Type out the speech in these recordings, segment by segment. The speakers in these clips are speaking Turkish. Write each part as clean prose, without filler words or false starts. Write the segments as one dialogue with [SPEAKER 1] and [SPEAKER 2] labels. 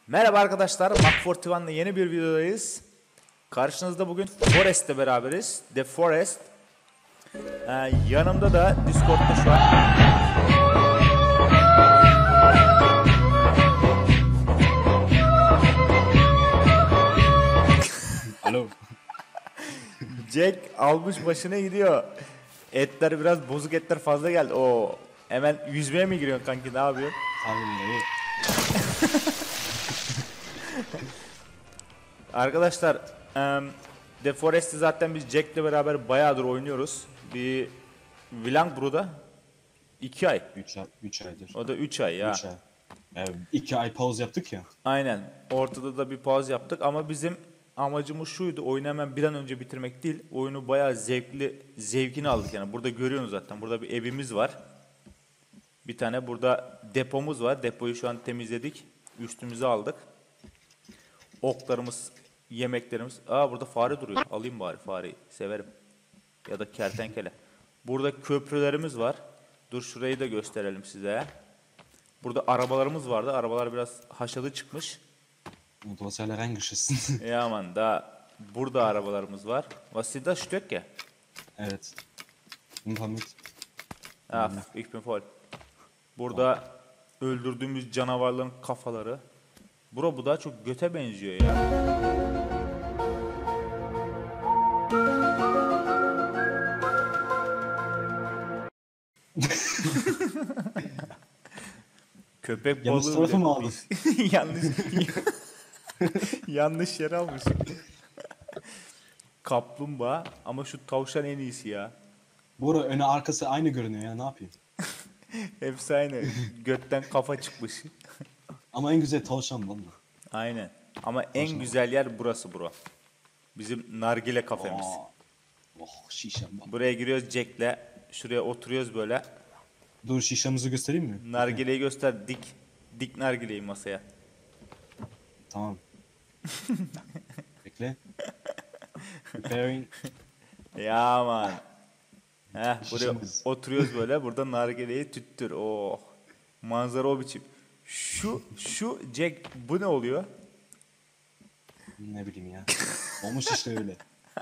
[SPEAKER 1] Merhaba arkadaşlar, Mak41'la yeni bir videodayız. Karşınızda bugün Forest'le beraberiz. The Forest. Yanımda da Discord'da şu an
[SPEAKER 2] Alo.
[SPEAKER 1] Jack almış başına gidiyor. Etler biraz bozuk, etler fazla geldi. Oo, hemen yüzmeye mi giriyorsun kanki, ne yapıyorsun?
[SPEAKER 2] Abi.
[SPEAKER 1] Arkadaşlar, The Forest'i zaten biz Jack'le beraber bayağıdır oynuyoruz. Bir Vilangbro'da 2 ay.
[SPEAKER 2] 3 aydır.
[SPEAKER 1] O da 3 ay ya.
[SPEAKER 2] 3 ay. 2 ay pause yaptık ya.
[SPEAKER 1] Aynen. Ortada da bir pause yaptık ama bizim amacımız şuydu. Oyunu hemen bir an önce bitirmek değil. Oyunu bayağı zevkini aldık yani. Burada görüyorsunuz zaten. Burada bir evimiz var. Bir tane burada depomuz var. Depoyu şu an temizledik. Üstümüze aldık. Oklarımız, yemeklerimiz. Burada fare duruyor. Alayım bari fareyi. Severim. Ya da kertenkele. Burada köprülerimiz var. Dur şurayı da gösterelim size. Burada arabalarımız vardı. Arabalar biraz haşadı çıkmış.
[SPEAKER 2] Du hast ja alle reingeschissen.
[SPEAKER 1] Ja man, da burada arabalarımız var. Was sind das Stöcke?
[SPEAKER 2] Evet. Nimm mal mit.
[SPEAKER 1] Ich bin voll. Burada öldürdüğümüz canavarların kafaları. Bu daha çok göte benziyor ya. Köpek
[SPEAKER 2] Yanlış
[SPEAKER 1] balığı
[SPEAKER 2] tarafı
[SPEAKER 1] bile.
[SPEAKER 2] mı aldın?
[SPEAKER 1] yanlış yer almış. Kaplumbağa ama şu tavşan en iyisi ya.
[SPEAKER 2] Bu arada önü arkası aynı görünüyor ya, ne yapayım?
[SPEAKER 1] Hepsi aynı. Götten kafa çıkmış.
[SPEAKER 2] Ama en güzel tavşan valla.
[SPEAKER 1] Aynen. Ama en güzel yer burası bro. Bizim nargile kafemiz.
[SPEAKER 2] Oh şişem bak.
[SPEAKER 1] Buraya giriyoruz Jack'le. Şuraya oturuyoruz böyle.
[SPEAKER 2] Dur şişemizi göstereyim mi?
[SPEAKER 1] Nargileyi göster. Dik nargileyi masaya.
[SPEAKER 2] Tamam. Bekle. Preparing.
[SPEAKER 1] Ya man. Buraya
[SPEAKER 2] Şişemiz.
[SPEAKER 1] oturuyoruz böyle. Burada nargileyi tüttür. Oh. Manzara o biçim. Şu Jack, bu ne oluyor?
[SPEAKER 2] Ne bileyim ya. Olmuş işte öyle.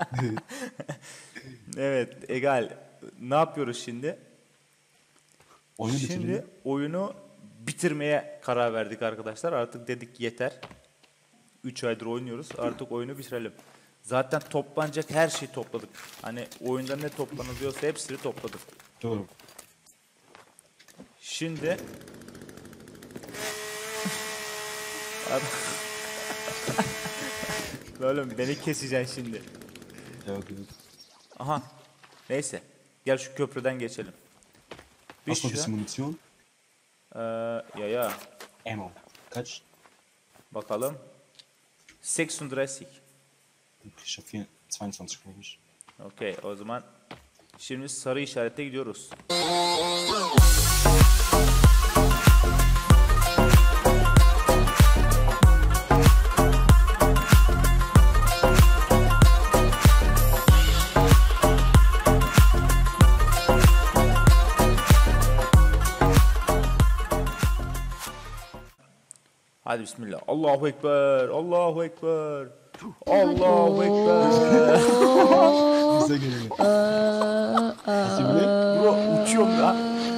[SPEAKER 1] Evet, egal. Ne yapıyoruz şimdi?
[SPEAKER 2] Oyunu
[SPEAKER 1] Şimdi
[SPEAKER 2] bitirelim.
[SPEAKER 1] oyunu bitirmeye karar verdik arkadaşlar. Artık dedik yeter. 3 aydır oynuyoruz. Artık oyunu bitirelim. Zaten toplanacak her şeyi topladık. Hani oyunda ne toplanılıyorsa hepsini topladık.
[SPEAKER 2] Dur.
[SPEAKER 1] Şimdi oğlum beni keseceksin şimdi.
[SPEAKER 2] Evet.
[SPEAKER 1] Aha. Neyse. Gel şu köprüden geçelim. Biz
[SPEAKER 2] Hast du ein
[SPEAKER 1] şu
[SPEAKER 2] bisschen Munition?
[SPEAKER 1] ya
[SPEAKER 2] Ammo. Kaç?
[SPEAKER 1] bakalım. 36.
[SPEAKER 2] Ich hab 22 glaube ich.
[SPEAKER 1] Okey, o zaman şimdi sarı işarete gidiyoruz. Hadi bismillah. Allahu Ekber. Allahu Ekber. Allahu Ekber.
[SPEAKER 2] Bize geliyor. Şimdi
[SPEAKER 1] Bro uçuyorum ya.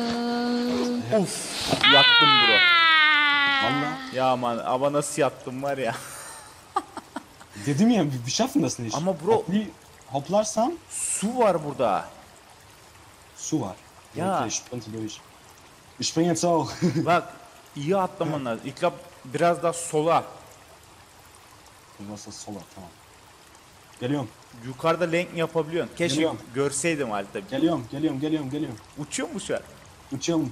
[SPEAKER 1] Of. Yattım bro.
[SPEAKER 2] valla
[SPEAKER 1] Ya aman ama nasıl yattım var ya.
[SPEAKER 2] dedim ya wir schaffen das nicht.
[SPEAKER 1] Ama bro-
[SPEAKER 2] Hoplarsam
[SPEAKER 1] Su var burada.
[SPEAKER 2] su var.
[SPEAKER 1] Ja.
[SPEAKER 2] Okay, ich sprinte durch. Ich spring jetzt auch.
[SPEAKER 1] Bak iyi atlaman lazım. İlk biraz daha sola.
[SPEAKER 2] Du warst das sola, tamam. Geliyorum.
[SPEAKER 1] Yukarıda lenk yapabiliyorsun. Keşke
[SPEAKER 2] Geliyorum.
[SPEAKER 1] görseydim halde.
[SPEAKER 2] Geliyorum.
[SPEAKER 1] Uçuyor mu şu an?
[SPEAKER 2] Uçuyorum.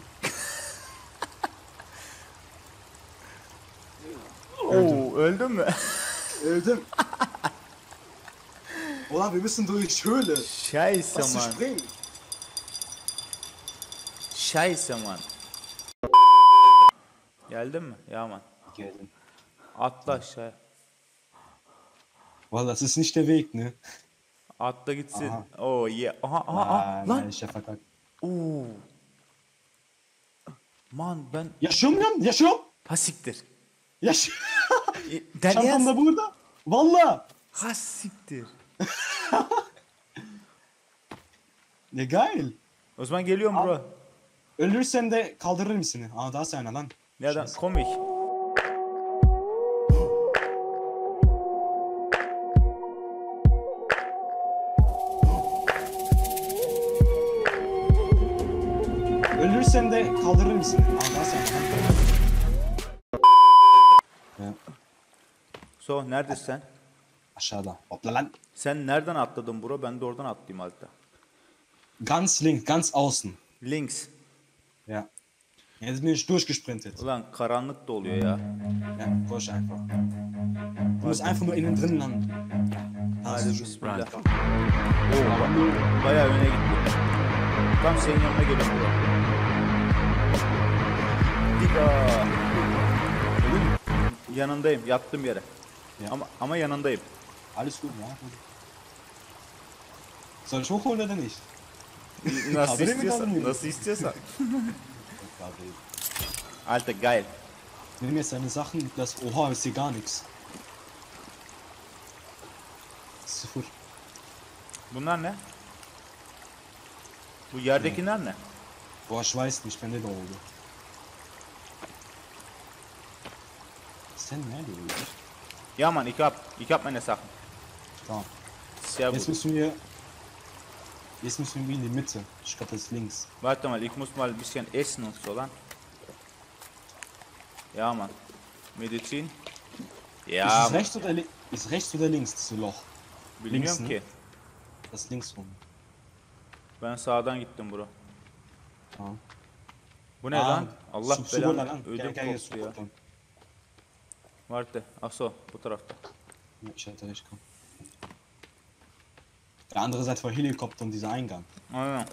[SPEAKER 1] Oo, öldün mü?
[SPEAKER 2] Öldüm. Ulan wir müssen durch Höhle.
[SPEAKER 1] Scheiße
[SPEAKER 2] Was zu
[SPEAKER 1] man.
[SPEAKER 2] springen?
[SPEAKER 1] Scheiße man. Geldin mi? Ya man.
[SPEAKER 2] Geldim.
[SPEAKER 1] Atla aşağıya.
[SPEAKER 2] Valla das ist nicht der Weg, ne?
[SPEAKER 1] Atla gitsin.
[SPEAKER 2] Aha.
[SPEAKER 1] Oo yeah. Aha. Lan.
[SPEAKER 2] Nein, ich hab verkackt.
[SPEAKER 1] Oo. Man ben...
[SPEAKER 2] Yaşıyorum lan, yaşıyorum.
[SPEAKER 1] Ha siktir.
[SPEAKER 2] Yaşıyorum.
[SPEAKER 1] Dein
[SPEAKER 2] Çantam
[SPEAKER 1] Ernst?
[SPEAKER 2] da burada. Valla.
[SPEAKER 1] Ha siktir.
[SPEAKER 2] Ne geil.
[SPEAKER 1] O zaman geliyorum
[SPEAKER 2] Al.
[SPEAKER 1] bro.
[SPEAKER 2] Ölürsen de kaldırırım seni. Aa daha sen lan.
[SPEAKER 1] Nereden?
[SPEAKER 2] Scheiße.
[SPEAKER 1] Komm ich.
[SPEAKER 2] Ölürsen de kaldırırım seni. Aa daha sen lan. Ya,
[SPEAKER 1] So, neredesin sen?
[SPEAKER 2] aşağıda. Hopla lan.
[SPEAKER 1] Sen nereden atladın bro? Ben de oradan atlayayım hatta.
[SPEAKER 2] Ganz links, ganz außen.
[SPEAKER 1] Links.
[SPEAKER 2] Ja. Jetzt bin ich durchgesprintet.
[SPEAKER 1] Ulan karanlık da oluyor ya.
[SPEAKER 2] Ja, push einfach. Du musst einfach nur innen drin landen.
[SPEAKER 1] Hadi bismillah. Oo, bayağı öne gitti. Tam senin yanına geliyorum bro. Diga. Yanındayım. Yattım yere.
[SPEAKER 2] Ya.
[SPEAKER 1] Ama yanındayım.
[SPEAKER 2] Alles gut, ja. Soll ich hochholen oder nicht?
[SPEAKER 1] Nasıl
[SPEAKER 2] Haberi mi
[SPEAKER 1] istiyorsan.
[SPEAKER 2] kaldırayım?
[SPEAKER 1] Nasıl istiyorsan.
[SPEAKER 2] Gabriel.
[SPEAKER 1] Alter geil.
[SPEAKER 2] Nimm jetzt deine Sachen, das. Oha, ist hier gar nichts. Sıfır.
[SPEAKER 1] Bunlar ne? Bu yerdekiler ne?
[SPEAKER 2] Boah, ich weiß nicht, bende de oldu. Sen nerede oluyor?
[SPEAKER 1] Ja Mann, ich hab meine Sachen.
[SPEAKER 2] Tamam.
[SPEAKER 1] Sehr
[SPEAKER 2] Jetzt
[SPEAKER 1] gut.
[SPEAKER 2] müssen wir. Jetzt müssen wir in die Mitte. Ich glaube, das ist links.
[SPEAKER 1] Warte mal, ich muss mal ein bisschen essen und so lan. Ja Mann. Medizin. Ja,
[SPEAKER 2] ist es
[SPEAKER 1] Mann.
[SPEAKER 2] rechts oder ist rechts oder links das Loch?
[SPEAKER 1] Bilmiyorum
[SPEAKER 2] links, ne?
[SPEAKER 1] ki.
[SPEAKER 2] Das ist links rum.
[SPEAKER 1] Ben sağdan gittim bro.
[SPEAKER 2] Tamam.
[SPEAKER 1] Bu ne lan? Allah
[SPEAKER 2] su burada
[SPEAKER 1] belanı.
[SPEAKER 2] lan.
[SPEAKER 1] Ödüm
[SPEAKER 2] Gel
[SPEAKER 1] koptu
[SPEAKER 2] su
[SPEAKER 1] ya.
[SPEAKER 2] buradan.
[SPEAKER 1] Warte. Achso, bu tarafta.
[SPEAKER 2] Ja, ich hatte recht, komm. Der andere Seite war Helikopter und dieser Eingang.
[SPEAKER 1] Aynen.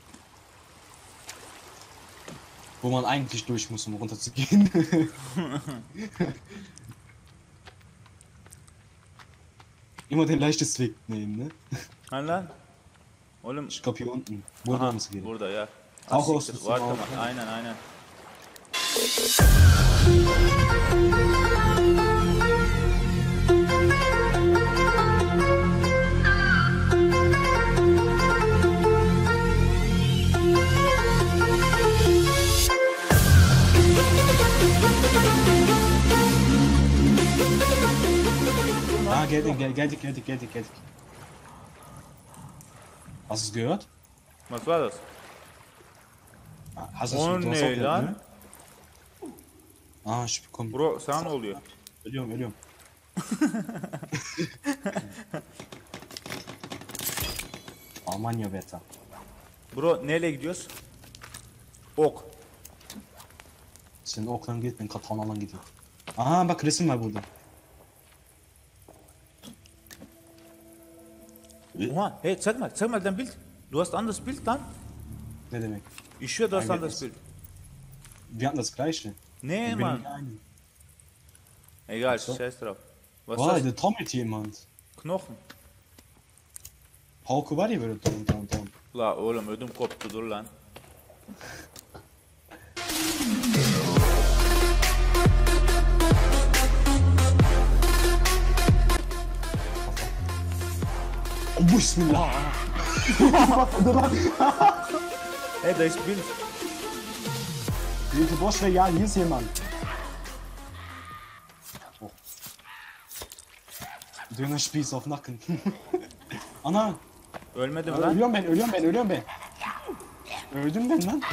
[SPEAKER 2] Wo man eigentlich durch muss, um runter zu gehen. Immer den leichtesten Weg nehmen, ne?
[SPEAKER 1] Hani lan? Oğlum.
[SPEAKER 2] Ich glaube hier unten. Burada
[SPEAKER 1] Aha,
[SPEAKER 2] olması gerekiyor.
[SPEAKER 1] burada ya.
[SPEAKER 2] Auch
[SPEAKER 1] Ah,
[SPEAKER 2] aus
[SPEAKER 1] siktir,
[SPEAKER 2] dem
[SPEAKER 1] Warte
[SPEAKER 2] Raum.
[SPEAKER 1] mal. Aynen aynen.
[SPEAKER 2] Geldik. Hast du es gehört?
[SPEAKER 1] Was war das?
[SPEAKER 2] Hast du
[SPEAKER 1] O
[SPEAKER 2] hast auch
[SPEAKER 1] ne
[SPEAKER 2] gehört,
[SPEAKER 1] lan?
[SPEAKER 2] ne? ich bekomme.
[SPEAKER 1] Bro sana ne oluyor?
[SPEAKER 2] Ölüyorum. Almanya Wetter.
[SPEAKER 1] Bro neyle gidiyoruz? Ok.
[SPEAKER 2] Senin oklan git, ben Katana'dan gidiyor. Aha bak resim var burada.
[SPEAKER 1] Oha, hey, zeig mal dein Bild. Du hast anderes Bild dann?
[SPEAKER 2] Ne demek?
[SPEAKER 1] Ich schwöre, du hast
[SPEAKER 2] Aynen.
[SPEAKER 1] anderes Bild.
[SPEAKER 2] Wir hatten das gleiche.
[SPEAKER 1] Nee,
[SPEAKER 2] Benim
[SPEAKER 1] Mann.
[SPEAKER 2] aynı.
[SPEAKER 1] Egal,
[SPEAKER 2] So.
[SPEAKER 1] scheiß drauf. Was
[SPEAKER 2] Vay
[SPEAKER 1] ist das?
[SPEAKER 2] da trommelt jemand.
[SPEAKER 1] Knochen.
[SPEAKER 2] Halkı var ya böyle don.
[SPEAKER 1] La oğlum ödüm koptu dur lan.
[SPEAKER 2] Oh, bismillah.
[SPEAKER 1] Hey, da ist Bild.
[SPEAKER 2] Bitte boş ver ya, hier ist jemand. Oh. Dönerspieß auf Nacken. Ana.
[SPEAKER 1] Ölmedim lan.
[SPEAKER 2] Ölüyorum ben. Öldüm ben lan.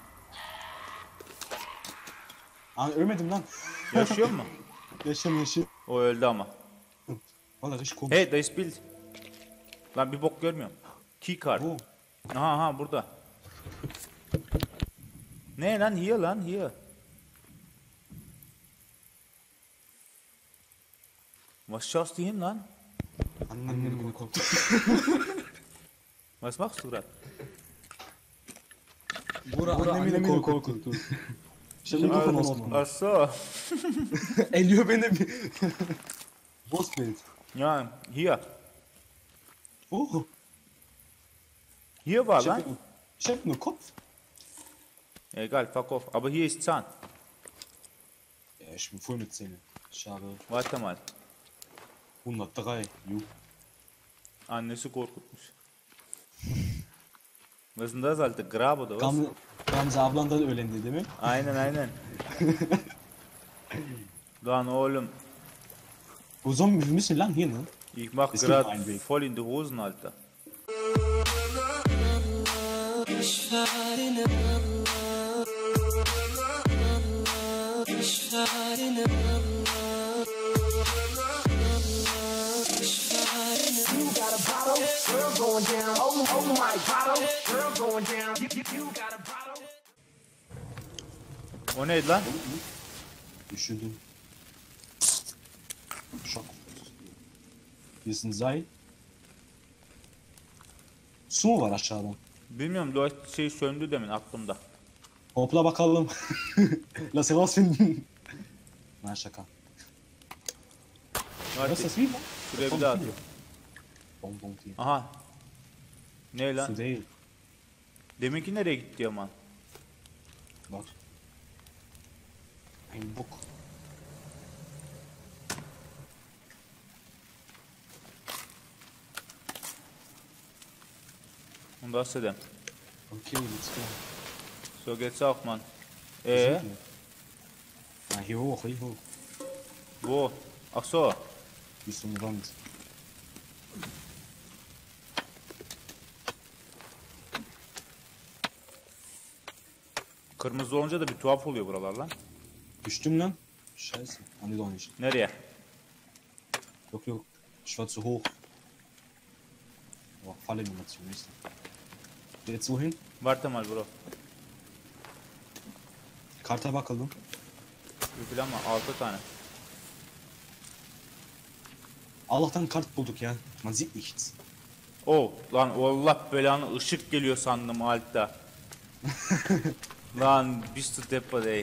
[SPEAKER 2] Ana ölmedim lan.
[SPEAKER 1] Yaşıyor mu?
[SPEAKER 2] Yaşam.
[SPEAKER 1] O öldü ama.
[SPEAKER 2] Valla richtig komisch.
[SPEAKER 1] Hey, da ist Bild. Lan bir bok görmüyorum. Keycard.
[SPEAKER 2] Oh.
[SPEAKER 1] Aha burada. Ne lan hier. Was schaust du hin lan?
[SPEAKER 2] Annem beni korktu.
[SPEAKER 1] Was machst du gerade?
[SPEAKER 2] Bura annem beni korkuttu. İşte mikrofon olsun.
[SPEAKER 1] Ach so.
[SPEAKER 2] Eliyor beni. Bossbild.
[SPEAKER 1] Ja, hier.
[SPEAKER 2] Oh.
[SPEAKER 1] Hier war lan.
[SPEAKER 2] Ich hab nur Kopf.
[SPEAKER 1] Egal, fuck off. Aber hier ist Zahn.
[SPEAKER 2] Ich bin voll mit 10. Schade.
[SPEAKER 1] Warte mal.
[SPEAKER 2] 103. Juh.
[SPEAKER 1] Annesi korkutmuş. Was ist denn das, Alter? Grab oder was?
[SPEAKER 2] Gamze ablan da öğlendi değil mi?
[SPEAKER 1] Aynen. Lan oğlum.
[SPEAKER 2] Wo sollen wir müssen lang hier, ne?
[SPEAKER 1] Ich mach
[SPEAKER 2] Es gibt
[SPEAKER 1] grad
[SPEAKER 2] einen Weg.
[SPEAKER 1] voll in die Hosen, Alter. O neydi lan?
[SPEAKER 2] Üşüdüm. Şok. Hier ist ein Seil. Su mu var aşağıdan?
[SPEAKER 1] Bilmiyorum, Lloyd şey söndü demin aklımda.
[SPEAKER 2] Hopla bakalım. Lass herausfinden. Nein, şaka.
[SPEAKER 1] Hadi,
[SPEAKER 2] Was ist das wie?
[SPEAKER 1] şuraya bir daha at.
[SPEAKER 2] Bonbon diye.
[SPEAKER 1] Aha. Ne lan?
[SPEAKER 2] Su değil.
[SPEAKER 1] Deminki nereye gitti Yaman?
[SPEAKER 2] Bak. Ein Bock.
[SPEAKER 1] Und was denn?
[SPEAKER 2] Okay, let's go.
[SPEAKER 1] So geht's auch, Mann.
[SPEAKER 2] Wo sind wir? Na, hier hoch, hier hoch.
[SPEAKER 1] Wo? Ach so.
[SPEAKER 2] Hier ist so eine Wand.
[SPEAKER 1] Kırmızı olunca da bir tuhaf oluyor buralar lan.
[SPEAKER 2] Düştüm lan. Scheiße. Ah, nee, doch nicht.
[SPEAKER 1] Nereye?
[SPEAKER 2] Yok yok. Ich war zu hoch. Oh, Fallanimation, nicht? Jetzt wohin?
[SPEAKER 1] Warte mal bro.
[SPEAKER 2] Karta bakalım.
[SPEAKER 1] Bir plan var. 6 tane.
[SPEAKER 2] Allah'tan kart bulduk ya. Man sieht nichts.
[SPEAKER 1] Oh lan Allah belanı, ışık geliyor sandım altta. Lan bist du deppert ey.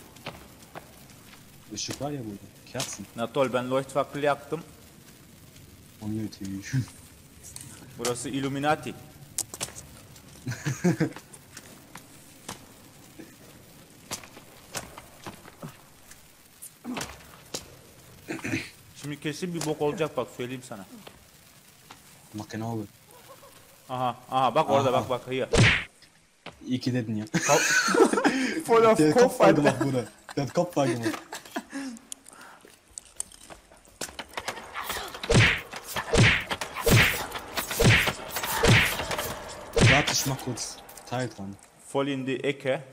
[SPEAKER 2] Işık var ya burada. Kerzen.
[SPEAKER 1] Na toll, ben Leuchtfackel yaktım.
[SPEAKER 2] Unnötig.
[SPEAKER 1] Burası Illuminati. Şimdi kesin bir bok olacak, bak söyleyeyim sana.
[SPEAKER 2] Mach kein Auge.
[SPEAKER 1] Aha bak orada,
[SPEAKER 2] Aha.
[SPEAKER 1] bak hier.
[SPEAKER 2] İyi ki dedin ya.
[SPEAKER 1] Voll auf
[SPEAKER 2] Der hat
[SPEAKER 1] Kopf,
[SPEAKER 2] Kopfball
[SPEAKER 1] Alter.
[SPEAKER 2] gemacht, Bruder. Der hat Kopfball gemacht. Warte, ich mach kurz Teil dran.
[SPEAKER 1] Voll in die Ecke.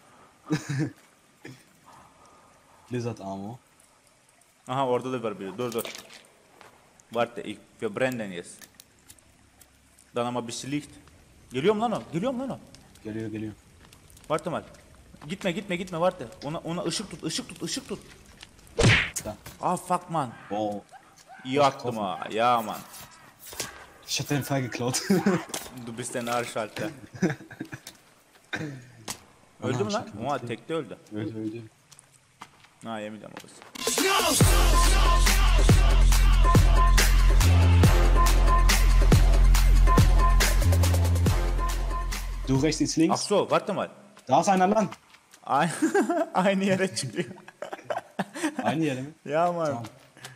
[SPEAKER 2] Blizzard Armor.
[SPEAKER 1] Aha orada da var biri. Dur. Warte, wir brennen jetzt. Dann ama bir şey Licht. Geliyorum lan o.
[SPEAKER 2] Geliyor.
[SPEAKER 1] Warte mal. Gitme, warte. Ona ışık tut.
[SPEAKER 2] Da.
[SPEAKER 1] Ah fuck man.
[SPEAKER 2] Oh.
[SPEAKER 1] İyi attım ha. Ya man.
[SPEAKER 2] Ich hab deinen Pfeil geklaut.
[SPEAKER 1] Du bist ein Arsch, Alter. Öldü mü lan?
[SPEAKER 2] şaka
[SPEAKER 1] Oha
[SPEAKER 2] bitti.
[SPEAKER 1] tekte öldü.
[SPEAKER 2] öldü.
[SPEAKER 1] Ha yemeyeceğim orası.
[SPEAKER 2] Du rechts, ich
[SPEAKER 1] Ach
[SPEAKER 2] links.
[SPEAKER 1] so, warte mal.
[SPEAKER 2] Da ist einer lan.
[SPEAKER 1] Aynı yere çıkıyor.
[SPEAKER 2] Aynı yere mi?
[SPEAKER 1] Ya man.
[SPEAKER 2] Tamam.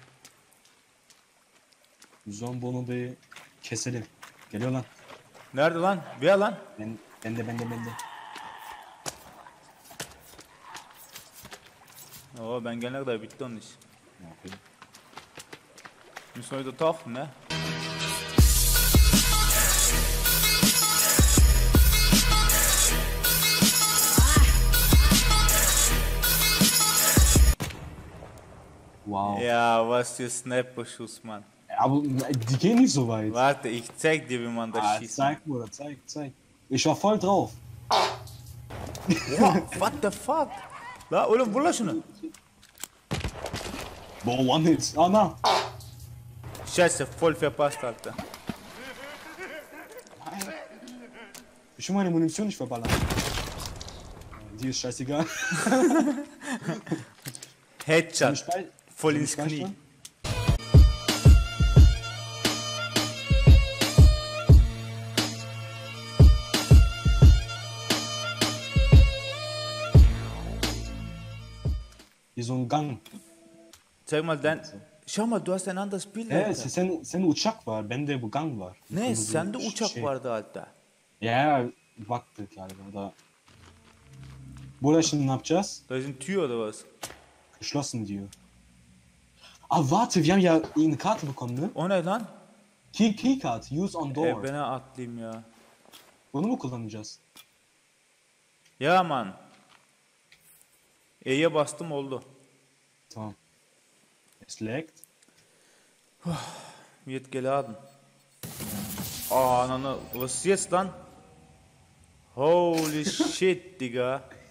[SPEAKER 2] O zaman bunu bir keselim. Geliyor lan.
[SPEAKER 1] Nerede lan? Wer lan?
[SPEAKER 2] Bende.
[SPEAKER 1] Oo, ben gelene kadar bitti onun iş.
[SPEAKER 2] Okay.
[SPEAKER 1] Müssen wir wieder tauchen, ne?
[SPEAKER 2] Wow.
[SPEAKER 1] Ja, was für Sniper-Schuss, Mann.
[SPEAKER 2] Aber die gehen nicht so weit.
[SPEAKER 1] Warte, ich zeig dir, wie man das schießt.
[SPEAKER 2] Zeig, Bruder, zeig. Ich war voll drauf.
[SPEAKER 1] Oha, what the fuck? La oğlum vur la şunu.
[SPEAKER 2] Boah, one hit. Ana.
[SPEAKER 1] Scheiße, voll verpasst, Alter.
[SPEAKER 2] Ich will meine Munition nicht verballern. Die ist scheißegal.
[SPEAKER 1] Headshot.
[SPEAKER 2] Spei-
[SPEAKER 1] Voll
[SPEAKER 2] Soll
[SPEAKER 1] ins
[SPEAKER 2] ich
[SPEAKER 1] Knie.
[SPEAKER 2] speichern? Hier Wie so ein Gang.
[SPEAKER 1] Zeig mal dein... Schau mal, du hast ein anderes Bild.
[SPEAKER 2] Evet,
[SPEAKER 1] Alter.
[SPEAKER 2] senin uçak var, bende bu gang var.
[SPEAKER 1] Ne?
[SPEAKER 2] Kırmızı
[SPEAKER 1] Sende uçak
[SPEAKER 2] şey.
[SPEAKER 1] vardı hatta.
[SPEAKER 2] Ya baktık galiba da. Burada şimdi ne yapacağız?
[SPEAKER 1] Da ist ein Tür oder was?
[SPEAKER 2] Geschlossen diyor. Ah warte, wir haben ja eine Karte bekommen, ne?
[SPEAKER 1] O ne lan?
[SPEAKER 2] Key card, use on door.
[SPEAKER 1] Ben atlayayım ya.
[SPEAKER 2] Bunu mu kullanacağız?
[SPEAKER 1] Ya man. E'ye bastım oldu.
[SPEAKER 2] Tamam. Es lädt.
[SPEAKER 1] Wird geladen. Ananı. Was ist jetzt lan? Holy shit, Digga.